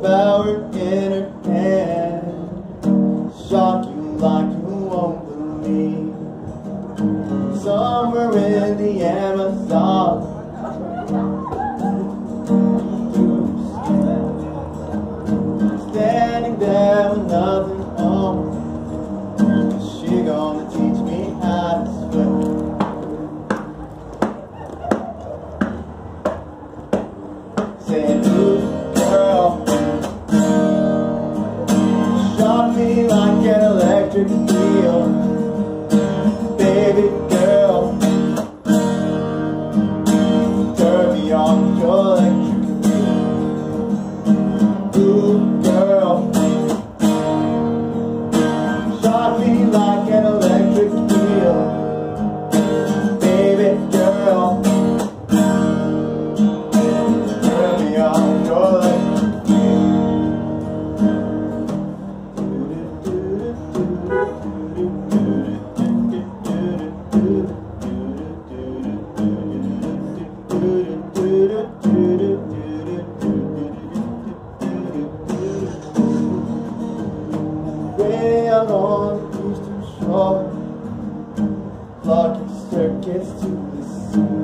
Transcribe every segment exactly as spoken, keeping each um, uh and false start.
power in her hand. Shock you like you won't believe. Somewhere in the Amazon, standing there with nothing on. She gonna teach me how to swim. Saying, ooh, girl, shock me like an electric eel. Baby girl, turn me on your electric eel. Ooh, girl, shock me like an electric eel. Baby girl, turn me on your electric eel. Way out on the eastern shore, blocking circuits to the sea.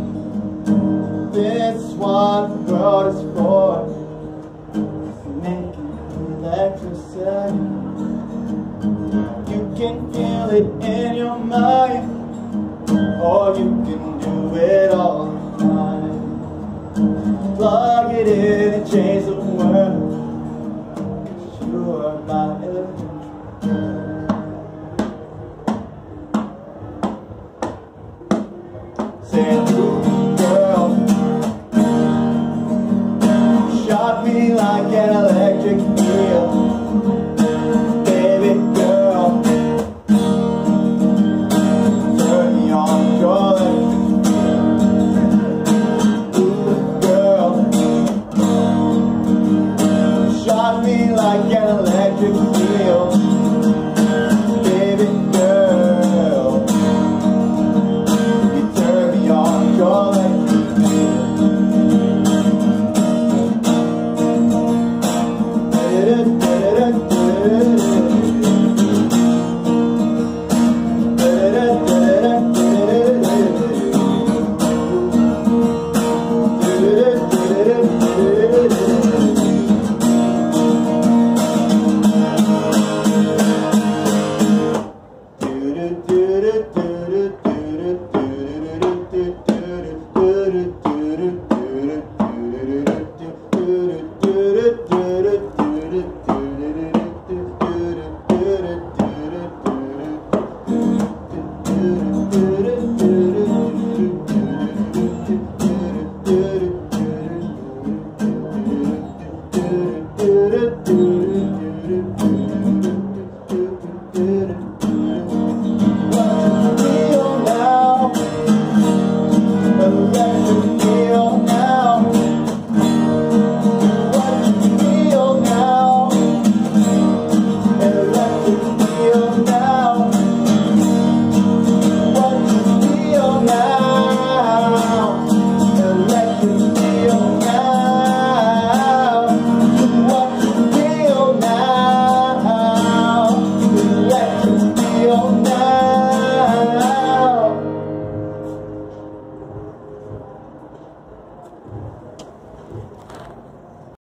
This is what the world is for, making electricity. You can feel it in your mind, or you can do it all the time. Plug it in and change the world. You are my electric. Saying,